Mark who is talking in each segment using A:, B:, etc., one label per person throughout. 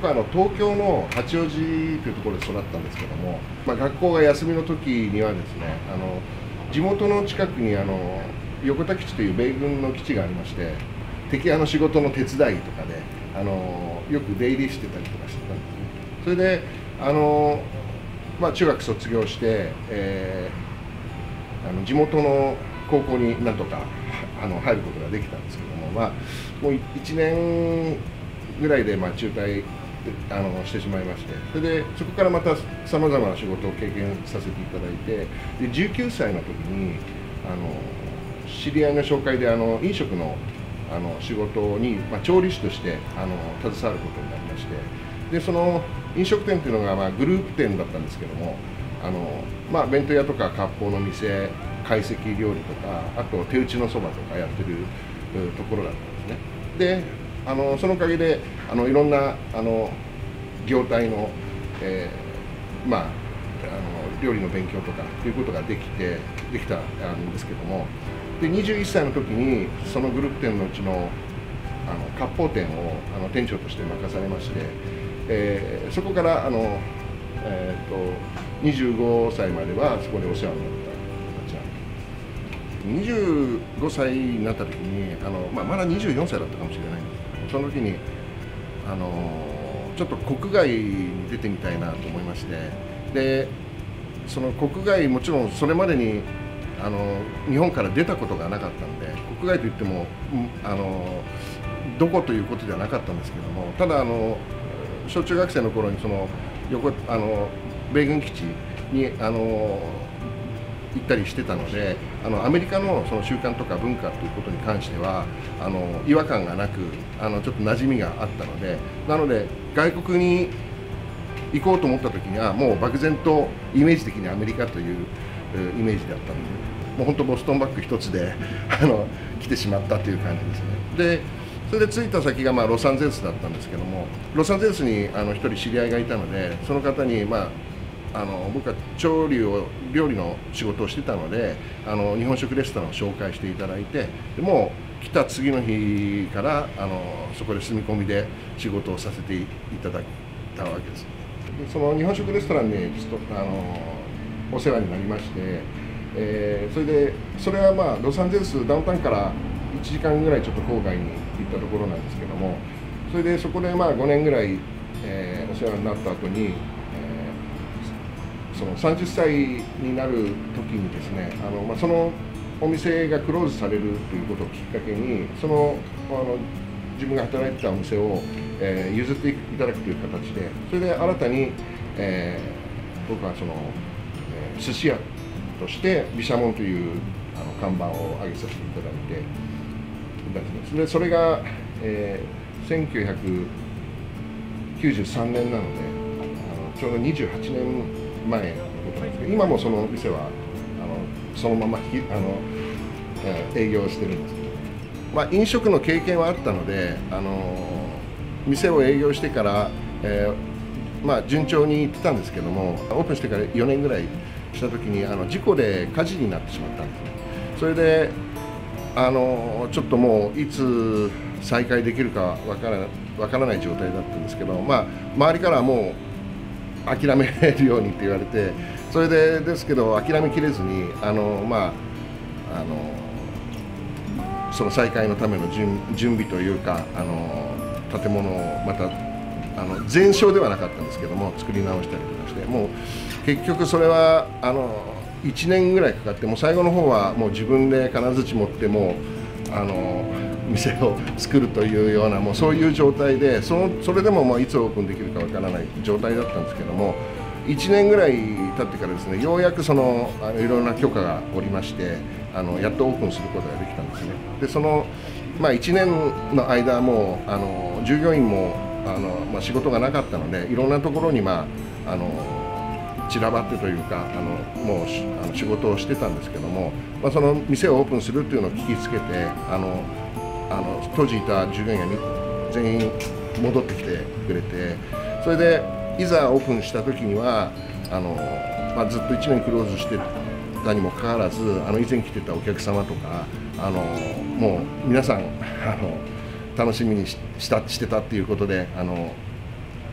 A: 僕は東京の八王子というところで育ったんですけども、学校が休みの時にはですね、地元の近くに横田基地という米軍の基地がありまして、敵仕事の手伝いとかでよく出入りしてたりとかしてたんですね。それで中学卒業して、地元の高校になんとか入ることができたんですけども、もう1年ぐらいで中退してしまいまして、それでそこからまたさまざまな仕事を経験させていただいて、で19歳の時に知り合いの紹介で飲食の仕事に、調理師として携わることになりまして、でその飲食店というのがグループ店だったんですけども、弁当屋とか割烹の店、懐石料理とか、あと手打ちのそばとかやってるところだったんですね。でそのおかげでいろんな業態の、料理の勉強とかということができたんですけども、で21歳の時にそのグループ店のうちの割烹店を店長として任されまして、そこから25歳まではそこでお世話になった形なんです。25歳になった時にまだ24歳だったかもしれないんですけど、その時にちょっと国外に出てみたいなと思いまして、でその国外、もちろんそれまでに日本から出たことがなかったので、国外といってもどこということではなかったんですけども、ただ小中学生の頃に米軍基地に行ったりしてたので、アメリカのその習慣とか文化ということに関しては違和感がなくちょっと馴染みがあったので、なので外国に行こうと思った時にはもう漠然とイメージ的にアメリカというイメージだったので、もう本当ボストンバッグ一つで来てしまったという感じですね。でそれで着いた先がロサンゼルスだったんですけども、ロサンゼルスに一人知り合いがいたので、その方に僕は料理の仕事をしてたので日本食レストランを紹介していただいて、でもう来た次の日からそこで住み込みで仕事をさせていただいたわけです。でその日本食レストランにお世話になりまして、それはロサンゼルスダウンタウンから1時間ぐらいちょっと郊外に行ったところなんですけども、それでそこで5年ぐらい、お世話になった後に、その30歳になる時にですね、そのお店がクローズされるということをきっかけに、自分が働いてたお店を、譲っていただくという形で、それで新たに、僕は寿司屋として毘沙門という看板を上げさせていただいて。でそれが、1993年なのでちょうど28年前のことなんですけど、今もその店はそのまま営業してるんですけど、飲食の経験はあったので店を営業してから、順調に行ってたんですけども、オープンしてから4年ぐらいした時に事故で火事になってしまったんですね。それでちょっともういつ再開できるかわからない状態だったんですけど、周りからはもう諦めるようにって言われて、それでですけど諦めきれずにその再開のための準備というか建物をまた全焼ではなかったんですけども作り直したりとかして、もう結局それは1年ぐらいかかって、もう最後の方はもう自分で金槌持っても店を作るというような、もうそういう状態で、それでもいつオープンできるかわからない状態だったんですけども、1年ぐらい経ってからですね、ようやくいろんな許可が下りまして、やっとオープンすることができたんですね。で1年の間も従業員も仕事がなかったので、いろんなところに散らばってというかもう仕事をしてたんですけども、その店をオープンするっていうのを聞きつけて当時いた従業員が全員戻ってきてくれて、それでいざオープンした時にはずっと1年クローズしてたにもかかわらず以前来てたお客様とかもう皆さん楽しみにしてたっていうことで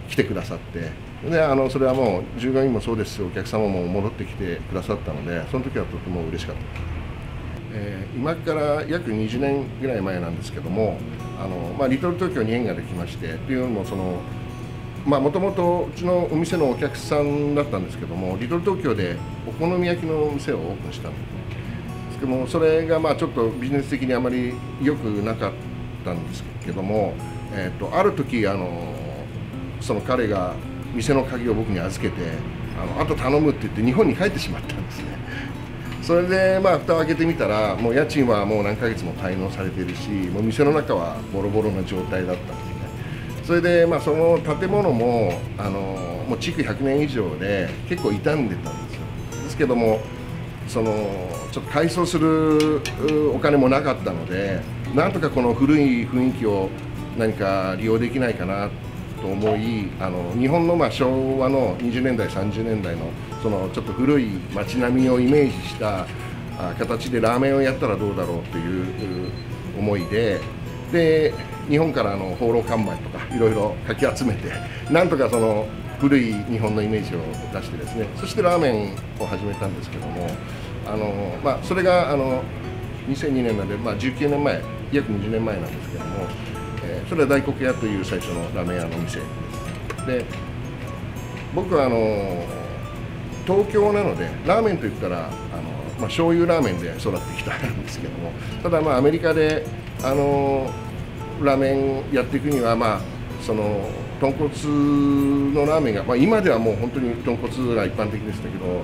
A: 来てくださって、でそれはもう従業員もそうですし、お客様も戻ってきてくださったので、その時はとても嬉しかったです。今から約20年ぐらい前なんですけども、リトル東京に縁ができまして、というのももともとうちのお店のお客さんだったんですけども、リトル東京でお好み焼きの店をオープンしたんですけども、それがちょっとビジネス的にあまり良くなかったんですけども、ある時その彼が店の鍵を僕に預けて、あと頼むって言って日本に帰ってしまったんですね。それで蓋を開けてみたら、もう家賃はもう何ヶ月も滞納されているし、もう店の中はボロボロな状態だったんですね。それでその建物ももう築100年以上で結構傷んでたんですよ。ですけどもちょっと改装するお金もなかったので、なんとかこの古い雰囲気を何か利用できないかなと思い、日本の昭和の20年代30年代のちょっと古い街並みをイメージした形でラーメンをやったらどうだろうという思いで、日本から放浪看板とかいろいろかき集めて、なんとか古い日本のイメージを出してですね、そしてラーメンを始めたんですけども、それが2002年なので、19年前、約20年前なんですけども、それは大黒屋という最初のラーメン屋の店です。で、僕は東京なのでラーメンといったら醤油ラーメンで育ってきたんですけども、ただアメリカでラーメンやっていくには豚骨のラーメンが、今ではもう本当に豚骨が一般的でしたけど、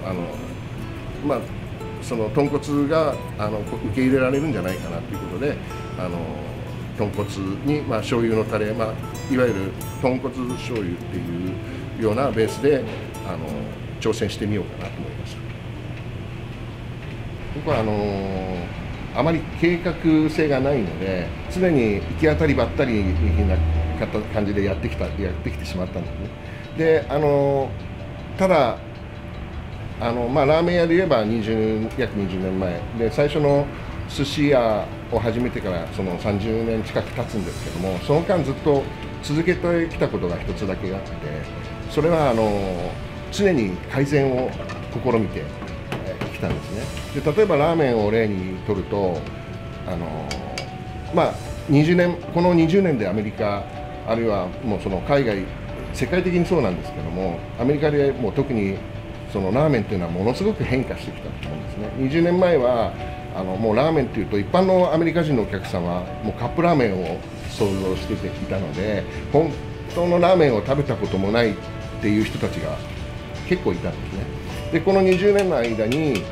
A: 豚骨が受け入れられるんじゃないかなということで、豚骨に醤油のタレ、いわゆる豚骨醤油っていうようなベースで挑戦してみようかなと思いました。僕はあまり計画性がないので、常に行き当たりばったりな感じでやってきてしまったんですね。でただラーメン屋で言えば約20年前で、最初の寿司屋を始めてから30年近く経つんですけども、その間ずっと続けてきたことが一つだけあって、それは常に改善を試みてきたんですね。で、例えばラーメンを例にとると、この20年でアメリカ、あるいはもう海外、世界的にそうなんですけども、アメリカでもう特にラーメンというのはものすごく変化してきたと思うんですね。20年前はもうラーメンというと、一般のアメリカ人のお客さんはもうカップラーメンを想像していたので、本当のラーメンを食べたこともないっていう人たちが結構いたんですね。で、この20年の間に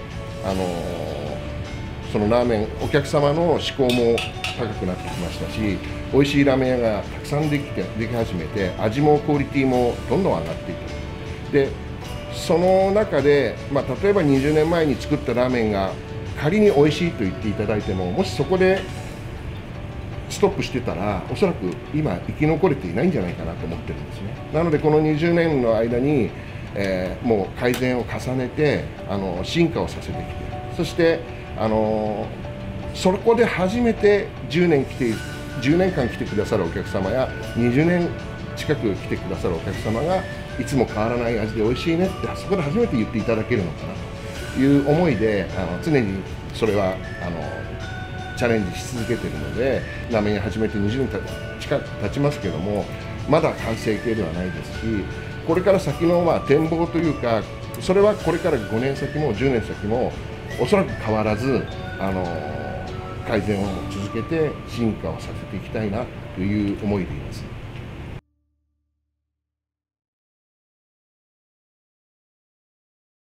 A: そのラーメン、お客様の嗜好も高くなってきましたし、美味しいラーメン屋がたくさんでき始めて、味もクオリティもどんどん上がっていく。で、その中で、例えば20年前に作ったラーメンが仮に美味しいと言っていただいても、もしそこでストップしてたら、おそらく今生き残れていないんじゃないかなと思ってるんですね。なのでこの20年の間に、もう改善を重ねて進化をさせてきて、そしてそこで初めて10年間来てくださるお客様や20年近く来てくださるお客様がいつも変わらない味で美味しいねって、そこで初めて言っていただけるのかなという思いで、常にそれはチャレンジし続けているので、ラーメン屋始めて20年近く経ちますけども、まだ完成形ではないですし、これから先の展望というか、それはこれから5年先も10年先もおそらく変わらず改善を続けて進化をさせていきたいなという思いでいます。